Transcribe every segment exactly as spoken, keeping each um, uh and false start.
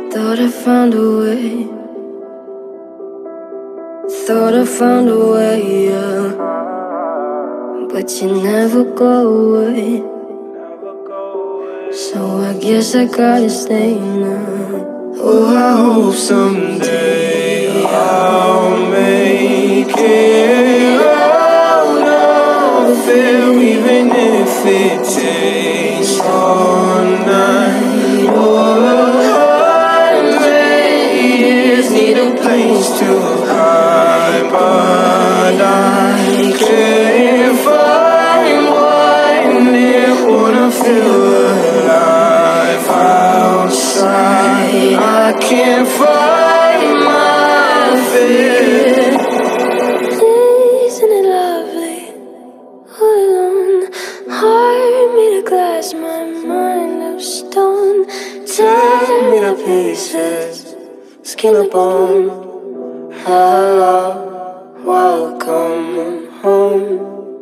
Thought I found a way. Thought I found a way, yeah. But you never go away. So I guess I gotta stay now. Oh, I hope someday I'll make it out of there, even if it takes all night. Oh, hundred years need a place to hide, but I can't find one near. Wanna feel alive outside. I can't find my fear. Isn't it lovely? All alone, heart made of glass, my mind of stone. Tear me to pieces, skin and bone. Hello, welcome home.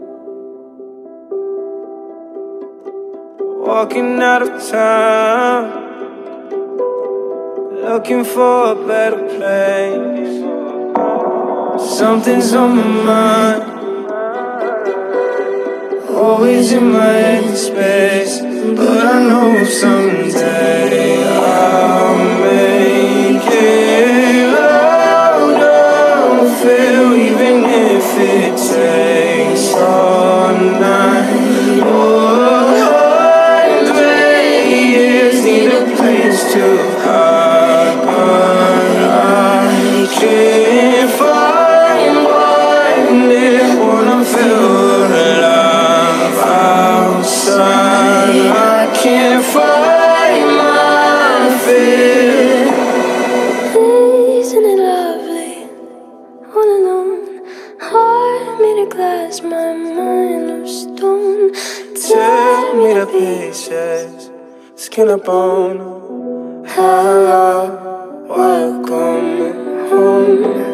Walking out of town, looking for a better place. Something's on my mind, always in my head space. But I know someday I'll make it out of here, even if it takes all night. Oh, need a place to hide, but I can't find one near. Wanna feel alive outside. I can't find my fear. Isn't it lovely? All alone, heart made of glass, my mind of stone. Tear me to pieces, skin and bone. Hello, welcome home.